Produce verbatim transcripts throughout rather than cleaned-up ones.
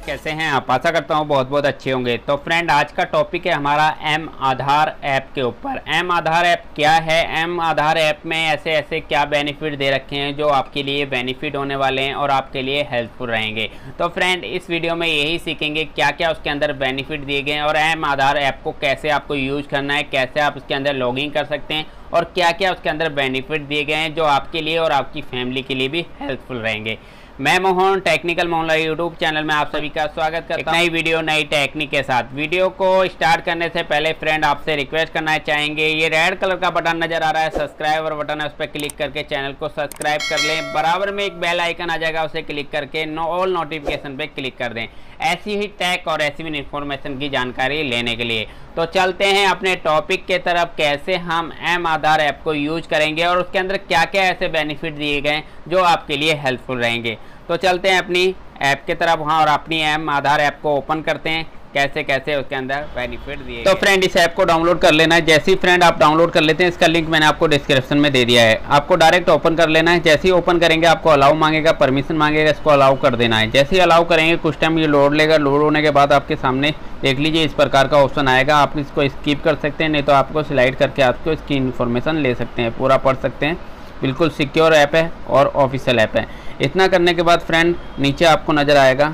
कैसे हैं आप? आशा करता हूँ बहुत बहुत अच्छे होंगे। तो फ्रेंड, आज का टॉपिक है हमारा एम आधार ऐप के ऊपर। एम आधार ऐप क्या है? एम आधार ऐप में ऐसे ऐसे क्या बेनिफिट दे रखे हैं जो आपके लिए बेनिफिट होने वाले हैं और आपके लिए हेल्पफुल रहेंगे। तो फ्रेंड, इस वीडियो में यही सीखेंगे क्या क्या उसके अंदर बेनिफिट दिए गए हैं और एम आधार ऐप को कैसे आपको यूज करना है, कैसे आप उसके अंदर लॉगिन कर सकते हैं और क्या क्या उसके अंदर बेनिफिट दिए गए हैं जो आपके लिए और आपकी फैमिली के लिए भी हेल्पफुल रहेंगे। मैं Mohan, technical Mohan YouTube channel में आप सभी का स्वागत करता हूं। नई वीडियो नई टेक्निक के साथ। वीडियो को स्टार्ट करने से पहले फ्रेंड आपसे रिक्वेस्ट करना चाहेंगे, ये रेड कलर का बटन नजर आ रहा है, सब्सक्राइब और बटन है, उस पर क्लिक करके चैनल को सब्सक्राइब कर लें। बराबर में एक बेल आइकन आ जाएगा, उसे क्लिक करके नो ऑल नोटिफिकेशन पे क्लिक कर दें ऐसी ही टैग और ऐसी भी इन्फॉर्मेशन की जानकारी लेने के लिए। तो चलते हैं अपने टॉपिक के तरफ, कैसे हम एम आधार ऐप को यूज करेंगे और उसके अंदर क्या क्या ऐसे बेनिफिट दिए गए जो आपके लिए हेल्पफुल रहेंगे। तो चलते हैं अपनी ऐप के तरफ वहाँ और अपनी एम आधार ऐप को ओपन करते हैं, कैसे कैसे उसके अंदर बेनिफिट दिए। तो फ्रेंड, इस ऐप को डाउनलोड कर लेना है। जैसे ही फ्रेंड आप डाउनलोड कर लेते हैं, इसका लिंक मैंने आपको डिस्क्रिप्शन में दे दिया है, आपको डायरेक्ट ओपन कर लेना है। जैसे ही ओपन करेंगे आपको अलाउ मांगेगा, परमिशन मांगेगा, इसको अलाउ कर देना है। जैसे ही अलाउ करेंगे कुछ टाइम ये लोड लेगा। लोड होने के बाद आपके सामने देख लीजिए इस प्रकार का ऑप्शन आएगा। आप इसको स्किप कर सकते हैं, नहीं तो आपको स्लाइड करके आपको इसकी इन्फॉर्मेशन ले सकते हैं, पूरा पढ़ सकते हैं। बिल्कुल सिक्योर ऐप है और ऑफिशियल ऐप है। इतना करने के बाद फ्रेंड नीचे आपको नज़र आएगा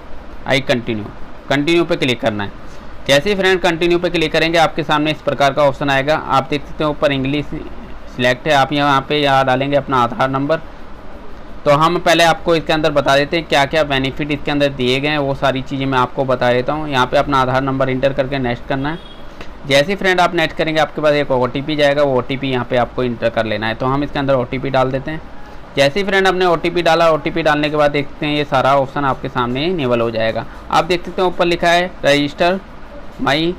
आई कंटिन्यू, कंटिन्यू पे क्लिक करना है। जैसे ही फ्रेंड कंटिन्यू पे क्लिक करेंगे आपके सामने इस प्रकार का ऑप्शन आएगा। आप देख सकते हैं ऊपर इंग्लिश सिलेक्ट है। आप यहाँ पे यहाँ डालेंगे अपना आधार नंबर। तो हम पहले आपको इसके अंदर बता देते हैं क्या क्या बेनिफिट इसके अंदर दिए गए हैं, वो सारी चीज़ें मैं आपको बता देता हूँ। यहाँ पर अपना आधार नंबर इंटर करके नेक्स्ट करना है। जैसे ही फ्रेंड आप नेक्स्ट करेंगे आपके पास एक ओ टी पी जाएगा, वो ओ टी पी यहाँ पे आपको इंटर कर लेना है। तो हम इसके अंदर ओ टी पी डाल देते हैं। जैसे ही फ्रेंड आपने ओ टी पी डाला, ओ टी पी डालने के बाद देखते हैं ये सारा ऑप्शन आपके सामने इनेबल हो जाएगा। आप देख सकते हैं ऊपर लिखा है रजिस्टर माई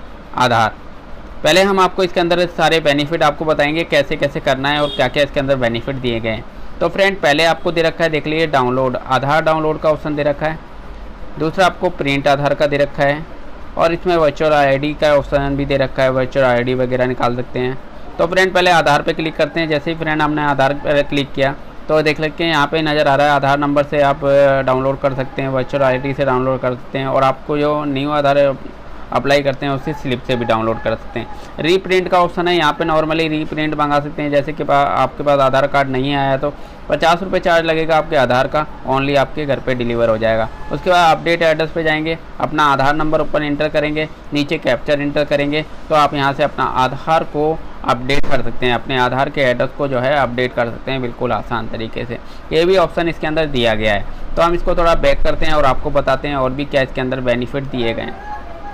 आधार। पहले हम आपको इसके अंदर सारे बेनिफिट आपको बताएंगे कैसे कैसे करना है और क्या क्या इसके अंदर बेनिफिट दिए गए हैं। तो फ्रेंड, पहले आपको दे रखा है, देख लीजिए डाउनलोड आधार, डाउनलोड का ऑप्शन दे रखा है। दूसरा आपको प्रिंट आधार का दे रखा है और इसमें वर्चुअल आईडी का ऑप्शन भी दे रखा है, वर्चुअल आईडी वगैरह निकाल सकते हैं। तो फ्रेंड पहले आधार पे क्लिक करते हैं। जैसे ही फ्रेंड हमने आधार पर क्लिक किया तो देख सकते हैं यहाँ पे नज़र आ रहा है आधार नंबर से आप डाउनलोड कर सकते हैं, वर्चुअल आईडी से डाउनलोड कर सकते हैं और आपको जो न्यू आधार अप्लाई करते हैं उसी स्लिप से भी डाउनलोड कर सकते हैं। रीप्रिंट का ऑप्शन है, यहाँ पे नॉर्मली रीप्रिंट मंगा सकते हैं। जैसे कि आपके पास आधार कार्ड नहीं आया तो पचास रुपये चार्ज लगेगा आपके आधार का, ओनली आपके घर पे डिलीवर हो जाएगा। उसके बाद अपडेट एड्रेस पे जाएंगे, अपना आधार नंबर ऊपर इंटर करेंगे, नीचे कैप्चर इंटर करेंगे तो आप यहाँ से अपना आधार को अपडेट कर सकते हैं, अपने आधार के एड्रेस को जो है अपडेट कर सकते हैं बिल्कुल आसान तरीके से। ये भी ऑप्शन इसके अंदर दिया गया है। तो हम इसको थोड़ा बैक करते हैं और आपको बताते हैं और भी क्या इसके अंदर बेनिफिट दिए गए हैं।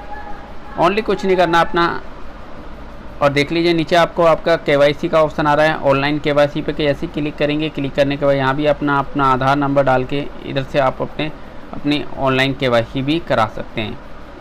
ओनली कुछ नहीं करना अपना, और देख लीजिए नीचे आपको आपका के वाई सी का ऑप्शन आ रहा है। ऑनलाइन के वाई सी पे ऐसे क्लिक करेंगे, क्लिक करने के बाद यहाँ भी अपना अपना आधार नंबर डाल के इधर से आप अपने अपनी ऑनलाइन के वाई सी भी करा सकते हैं।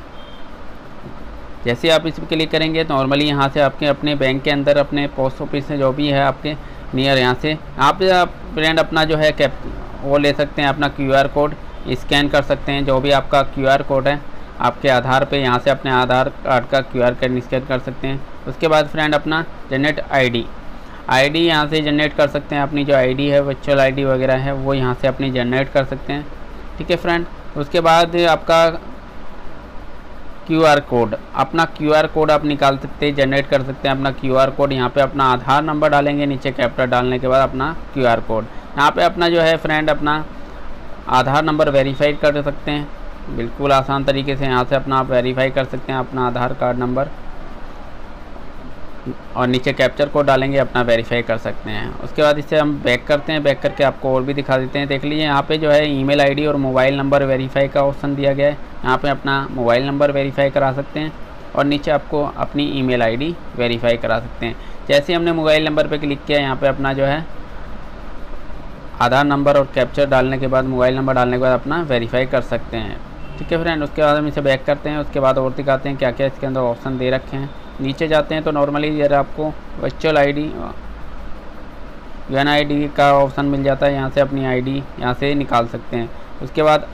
जैसे आप इस पर क्लिक करेंगे तो नॉर्मली यहाँ से आपके अपने बैंक के अंदर अपने पोस्ट ऑफिस से जो भी है आपके नियर, यहाँ से आप फ्रेंड अपना जो है कैप वो ले सकते हैं, अपना क्यू आर कोड स्कैन कर सकते हैं। जो भी आपका क्यू आर कोड है आपके आधार पे, यहाँ से अपने आधार कार्ड का क्यू आर कोड स्कैन कर सकते हैं। उसके बाद फ्रेंड अपना जनरेट आईडी, आईडी यहाँ से जनरेट कर सकते हैं। अपनी जो आईडी है वर्चुअल आईडी वगैरह है वो यहाँ से अपनी जनरेट कर सकते हैं। ठीक है फ्रेंड, उसके बाद आपका क्यू आर कोड, अपना क्यू आर कोड आप निकाल सकते हैं, जनरेट कर सकते हैं अपना क्यू आर कोड। यहाँ पे अपना आधार नंबर डालेंगे, नीचे कैप्चर डालने के बाद अपना क्यू आर कोड, यहाँ पे अपना जो है फ्रेंड अपना आधार नंबर वेरीफाई कर सकते हैं बिल्कुल आसान तरीके से। यहाँ से अपना आप वेरीफाई कर सकते हैं अपना आधार कार्ड नंबर और नीचे कैप्चर कोड डालेंगे, अपना वेरीफाई कर सकते हैं। उसके बाद इससे हम बैक करते हैं, बैक करके आपको और भी दिखा देते हैं। देख लीजिए यहाँ पे जो है ईमेल आईडी और मोबाइल नंबर वेरीफाई का ऑप्शन दिया गया है। यहाँ पे अपना मोबाइल नंबर वेरीफाई करा सकते हैं और नीचे आपको अपनी ईमेल आईडी वेरीफाई करा सकते हैं। जैसे हमने मोबाइल नंबर पर क्लिक किया, यहाँ पर अपना जो है आधार नंबर और कैप्चर डालने के बाद मोबाइल नंबर डालने के बाद अपना वेरीफाई कर सकते हैं। ठीक है फ्रेंड, उसके बाद हम इसे बैक करते हैं। उसके बाद और दिखाते हैं क्या क्या इसके अंदर ऑप्शन दे रखे हैं। नीचे जाते हैं तो नॉर्मली यार आपको वर्चुअल आईडी एन आईडी का ऑप्शन मिल जाता है। यहाँ से अपनी आईडी यहाँ से निकाल सकते हैं। उसके बाद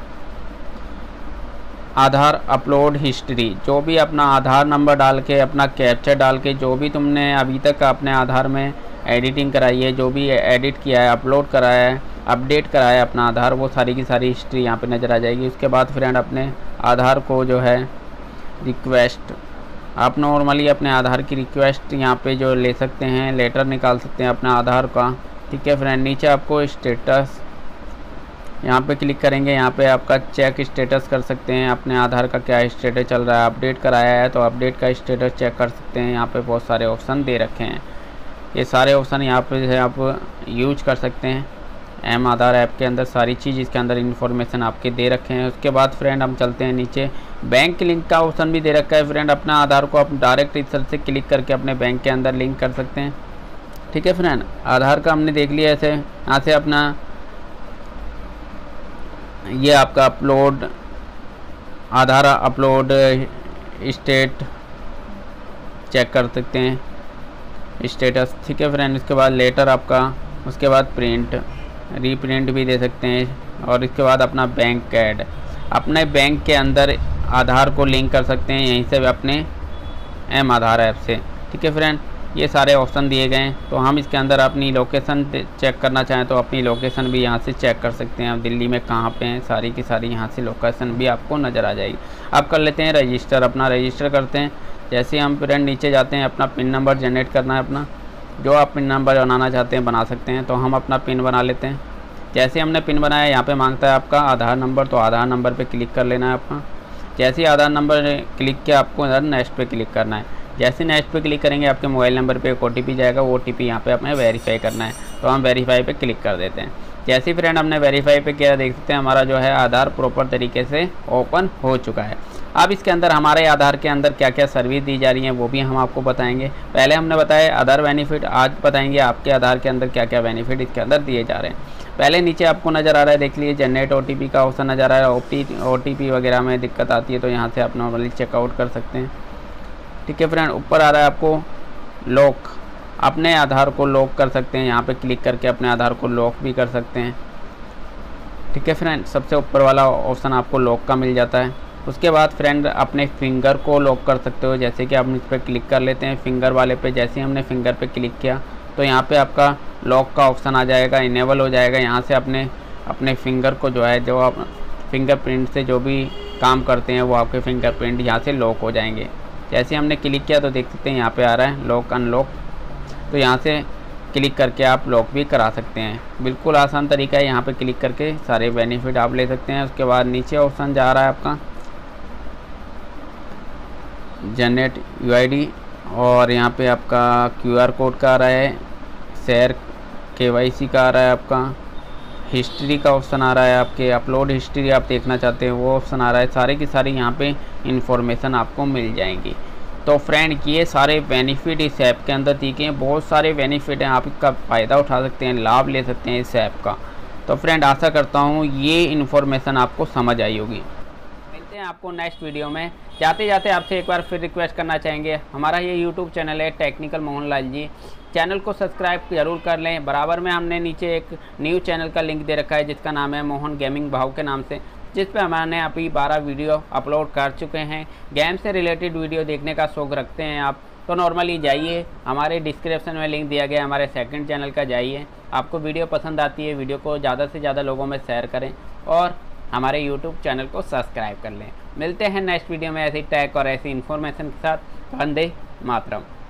आधार अपलोड हिस्ट्री, जो भी अपना आधार नंबर डाल के अपना कैप्चर डाल के जो भी तुमने अभी तक अपने आधार में एडिटिंग कराई है, जो भी एडिट किया है, अपलोड कराया है, अपडेट कराया अपना आधार, वो सारी की सारी हिस्ट्री यहाँ पे नज़र आ जाएगी। उसके बाद फ्रेंड अपने आधार को जो है रिक्वेस्ट, आप नॉर्मली अपने आधार की रिक्वेस्ट यहाँ पे जो ले सकते हैं, लेटर निकाल सकते हैं अपना आधार का। ठीक है फ्रेंड, नीचे आपको स्टेटस यहाँ पे क्लिक करेंगे, यहाँ पे आपका चेक स्टेटस कर सकते हैं अपने आधार का क्या स्टेटस चल रहा है। अपडेट कराया है तो अपडेट का स्टेटस चेक कर सकते हैं। यहाँ पे बहुत सारे ऑप्शन दे रखे हैं, ये सारे ऑप्शन यहाँ पे है आप यूज कर सकते हैं। एम आधार ऐप के अंदर सारी चीज़ इसके अंदर इन्फॉर्मेशन आपके दे रखे हैं। उसके बाद फ्रेंड हम चलते हैं नीचे, बैंक लिंक का ऑप्शन भी दे रखा है फ्रेंड। अपना आधार को आप डायरेक्ट इधर से क्लिक करके अपने बैंक के अंदर लिंक कर सकते हैं। ठीक है फ्रेंड, आधार का हमने देख लिया। ऐसे यहाँ से अपना ये आपका upload Aadhaar upload state check कर सकते हैं स्टेटस। ठीक है फ्रेंड, इसके बाद लेटर आपका, उसके बाद प्रिंट रीप्रिंट भी दे सकते हैं। और इसके बाद अपना बैंक ऐड, अपने बैंक के अंदर आधार को लिंक कर सकते हैं यहीं से अपने एम आधार ऐप से। ठीक है फ्रेंड, ये सारे ऑप्शन दिए गए हैं। तो हम इसके अंदर अपनी लोकेशन चेक करना चाहें तो अपनी लोकेशन भी यहाँ से चेक कर सकते हैं। आप दिल्ली में कहाँ पे हैं, सारी की सारी यहाँ से लोकेशन भी आपको नज़र आ जाएगी। आप कर लेते हैं रजिस्टर, अपना रजिस्टर करते हैं। जैसे हम फ्रेंड नीचे जाते हैं, अपना पिन नंबर जनरेट करना है, अपना जो आप पिन नंबर बनाना चाहते हैं बना सकते हैं। तो हम अपना पिन बना लेते हैं। जैसे हमने पिन बनाया, यहाँ पे मांगता है आपका आधार नंबर, तो आधार नंबर पे क्लिक कर लेना है अपना। जैसे ही आधार नंबर क्लिक किया, आपको इधर नेक्स्ट पे क्लिक करना है। जैसे नेक्स्ट पे क्लिक करेंगे, आपके मोबाइल नंबर पे एक ओ टी पी जाएगा, वो ओ टी पी यहाँ पे अपने वेरीफाई करना है। तो हम वेरीफाई पे क्लिक कर देते हैं। जैसे ही फ्रेंड हमने वेरीफाई पे किया, देख सकते हैं हमारा जो है आधार प्रॉपर तरीके से ओपन हो चुका है। अब इसके अंदर हमारे आधार के अंदर क्या क्या सर्विस दी जा रही हैं वो भी हम आपको बताएंगे। पहले हमने बताया अदर बेनिफिट, आज बताएंगे आपके आधार के अंदर क्या क्या बेनिफिट इसके अंदर दिए जा रहे हैं। पहले नीचे आपको नज़र आ रहा है, देख लीजिए जनरेट ओटीपी का ऑप्शन नज़र आ रहा है। ओटीपी वगैरह में दिक्कत आती है तो यहाँ से आप नॉर्मली चेकआउट कर सकते हैं। ठीक है फ्रेंड, ऊपर आ रहा है आपको लॉक, अपने आधार को लॉक कर सकते हैं। यहाँ पे क्लिक करके अपने आधार को लॉक भी कर सकते हैं। ठीक है फ्रेंड, सबसे ऊपर वाला ऑप्शन आपको लॉक का मिल जाता है। उसके बाद फ्रेंड अपने फिंगर को लॉक कर सकते हो। जैसे कि आप इस पर क्लिक कर लेते हैं फिंगर वाले पे। जैसे ही हमने फिंगर पे क्लिक किया तो यहाँ पे आपका लॉक का ऑप्शन आ जाएगा, इनेबल हो जाएगा। यहाँ से अपने अपने फिंगर को जो है, जो आप फिंगरप्रिंट से जो भी काम करते हैं वो आपके फिंगरप्रिंट यहाँ से लॉक हो जाएंगे। जैसे हमने क्लिक किया तो देख सकते हैं यहाँ पे आ रहा है लॉक अनलॉक। तो यहाँ से क्लिक करके आप लॉक भी करा सकते हैं। बिल्कुल आसान तरीका है, यहाँ पे क्लिक करके सारे बेनिफिट आप ले सकते हैं। उसके बाद नीचे ऑप्शन जा रहा है आपका जनरेट यूआईडी, और यहाँ पे आपका क्यूआर कोड का आ रहा है, शेयर केवाईसी का आ रहा है, आपका हिस्ट्री का ऑप्शन आ रहा है, आपके अपलोड हिस्ट्री आप देखना चाहते हैं वो ऑप्शन आ रहा है। सारे की सारी यहाँ पे इंफॉर्मेशन आपको मिल जाएंगी। तो फ्रेंड ये सारे बेनिफिट इस ऐप के अंदर दिए हैं, बहुत सारे बेनिफिट हैं, आप इसका फ़ायदा उठा सकते हैं, लाभ ले सकते हैं इस ऐप का। तो फ्रेंड आशा करता हूँ ये इन्फॉर्मेशन आपको समझ आई होगी। मिलते हैं आपको नेक्स्ट वीडियो में। जाते जाते आपसे एक बार फिर रिक्वेस्ट करना चाहेंगे, हमारा ये यूट्यूब चैनल है टेक्निकल मोहन लाल जी, चैनल को सब्सक्राइब ज़रूर कर लें। बराबर में हमने नीचे एक न्यू चैनल का लिंक दे रखा है जिसका नाम है मोहन गेमिंग भाव के नाम से, जिस पे हमने अभी बारह वीडियो अपलोड कर चुके हैं। गेम से रिलेटेड वीडियो देखने का शौक़ रखते हैं आप तो नॉर्मली जाइए, हमारे डिस्क्रिप्शन में लिंक दिया गया हमारे सेकंड चैनल का, जाइए। आपको वीडियो पसंद आती है, वीडियो को ज़्यादा से ज़्यादा लोगों में शेयर करें और हमारे यूट्यूब चैनल को सब्सक्राइब कर लें। मिलते हैं नेक्स्ट वीडियो में ऐसी टैग और ऐसी इन्फॉर्मेशन के साथ। वंदे मातरम।